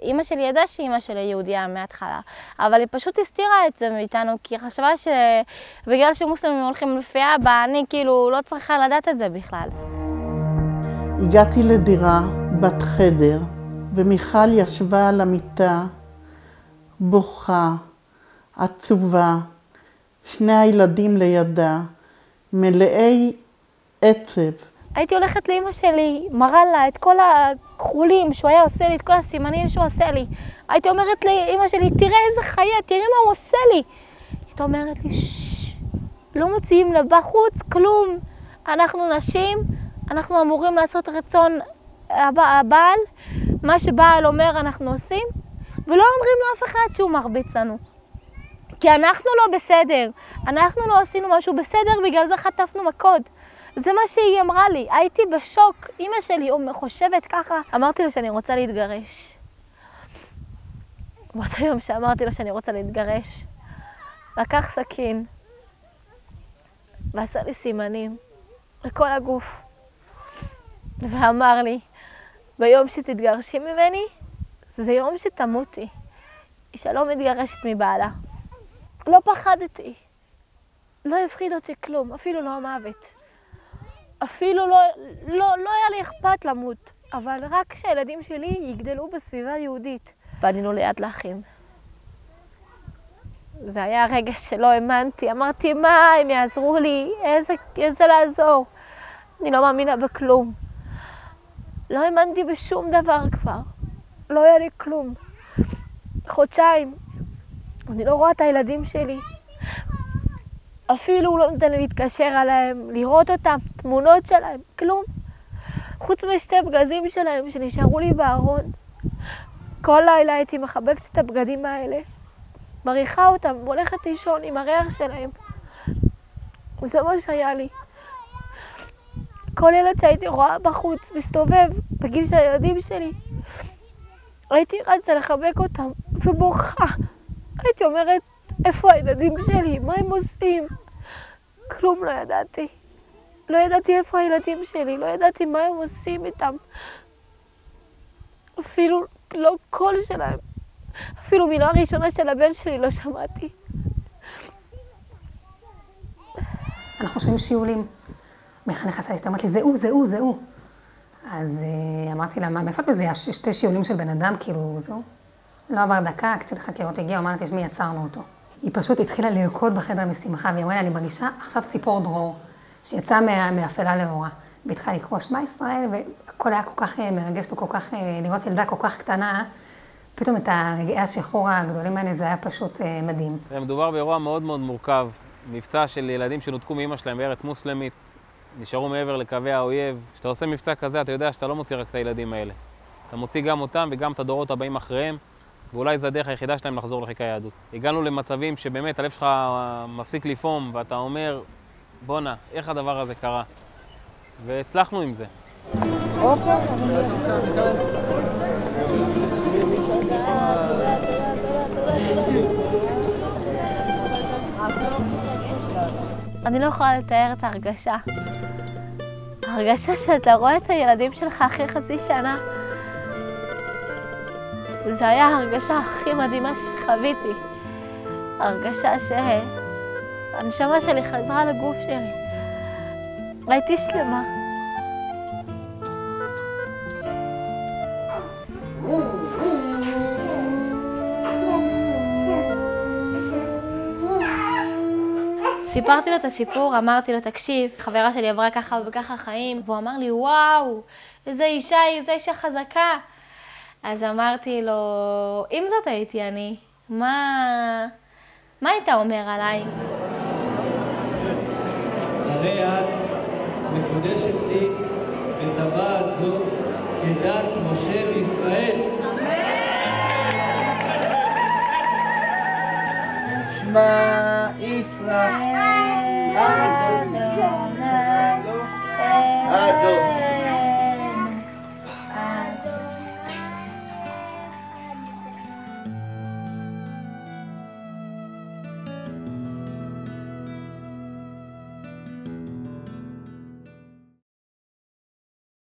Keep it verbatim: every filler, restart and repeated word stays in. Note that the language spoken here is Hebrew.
אמא שלי ידעה שאמא שלי יהודיה מההתחלה, אבל היא פשוט הסתירה את זה מאיתנו, כי היא חשבה שבגלל שמוסלמים הולכים לפי אבא, אני כאילו לא צריכה לדעת את זה בכלל. הגעתי לדירה בת חדר, ומיכל ישבה על המיטה, בוכה, עצובה, שני הילדים לידה, מלאי עצב. הייתי הולכת לאמא שלי, מראה לה את כל הכחולים שהוא היה עושה לי, את כל הסימנים שהוא עושה לי. הייתי אומרת לאמא שלי, תראה איזה חיה, תראה מה הוא עושה לי. הייתי אומרת לי, ששש, לא מוציאים לה בחוץ, כלום. אנחנו נשים, אנחנו אמורים לעשות רצון הבעל, מה שבעל אומר אנחנו עושים, ולא אומרים לאף אחד שהוא מרביץ לנו. כי אנחנו לא בסדר, אנחנו לא עשינו משהו בסדר, בגלל זה חטפנו מכות. זה מה שהיא אמרה לי, הייתי בשוק, אמא שלי חושבת ככה. אמרתי לו שאני רוצה להתגרש. באותו יום שאמרתי לו שאני רוצה להתגרש, לקח סכין, ועשה לי סימנים לכל הגוף, ואמר לי, ביום שתתגרשי ממני, זה יום שתמותי. אישה לא מתגרשת מבעלה. לא פחדתי, לא הפחיד אותי כלום, אפילו לא המוות. אפילו לא, לא, לא היה לי אכפת למות, אבל רק שהילדים שלי יגדלו בסביבה יהודית. פנינו ליד לאחים. זה היה רגע שלא האמנתי, אמרתי מה, הם יעזרו לי, איזה, איזה לעזור. אני לא מאמינה בכלום. לא האמנתי בשום דבר כבר, לא היה לי כלום. חודשיים, אני לא רואה את הילדים שלי. אפילו הוא לא נותן לי להתקשר עליהם, לראות אותם, תמונות שלהם, כלום. חוץ משתי בגדים שלהם שנשארו לי בארון. כל לילה הייתי מחבקת את הבגדים האלה, מריחה אותם, הולכת לישון עם הריח שלהם. זה מה שהיה לי. כל ילד שהייתי רואה בחוץ, מסתובב, בגיל של הילדים שלי, הייתי רצה לחבק אותם, ובוכה. הייתי אומרת, איפה הילדים שלי? מה הם עושים? כלום לא ידעתי. לא ידעתי איפה הילדים שלי, לא ידעתי מה הם עושים איתם. אפילו לא קול שלהם. אפילו מילה ראשונה של הבן שלי לא שמעתי. אנחנו שומעים שיעולים. מחנך עשה לי, אתה אמרת לי, זה הוא, זה הוא, זה הוא. אז אמרתי לה, מה, מאיפה את בזה? יש שתי שיעולים של בן אדם, כאילו, זהו. לא עבר דקה, קצין חקירות הגיע, אמרתי, שמי יצרנו אותו. היא פשוט התחילה לרקוד בחדר משמחה, והיא אמרה לי, אני מרגישה עכשיו ציפור דרור, שיצאה מה, מאפלה לאורה, והתחילה לקרוא שמע ישראל, והכל היה כל כך מרגש וכל כך, לראות ילדה כל כך קטנה, פתאום את הרגעי השחרור הגדולים האלה, זה היה פשוט מדהים. מדובר באירוע מאוד מאוד מורכב, מבצע של ילדים שנותקו מאמא שלהם בארץ מוסלמית, נשארו מעבר לקווי האויב. כשאתה עושה מבצע כזה, אתה יודע שאתה לא מוציא רק את הילדים האלה. אתה מוציא גם אותם וגם את הדורות הבאים אחריהם, ואולי זה הדרך היחידה שלהם לחזור לחיק היהדות. הגענו למצבים שבאמת הלב שלך מפסיק לפעום, ואתה אומר, בונה, איך הדבר הזה קרה? והצלחנו עם זה. אני לא יכולה לתאר את ההרגשה. ההרגשה שאתה רואה את הילדים שלך אחרי חצי שנה. זה היה ההרגשה הכי מדהימה שחוויתי. ההרגשה שהנשמה שלי חזרה לגוף שלי. הייתי שלמה. סיפרתי לו את הסיפור, אמרתי לו, תקשיב, חברה שלי עברה ככה וככה חיים, והוא אמר לי, וואו, איזה אישה היא, איזה אישה חזקה. אז אמרתי לו, אם זאת הייתי אני, מה, מה היית אומר עליי? הרי את מקודשת לי וטבעת זו כדת משה וישראל. שמע ישראל, אדוני, אדוני.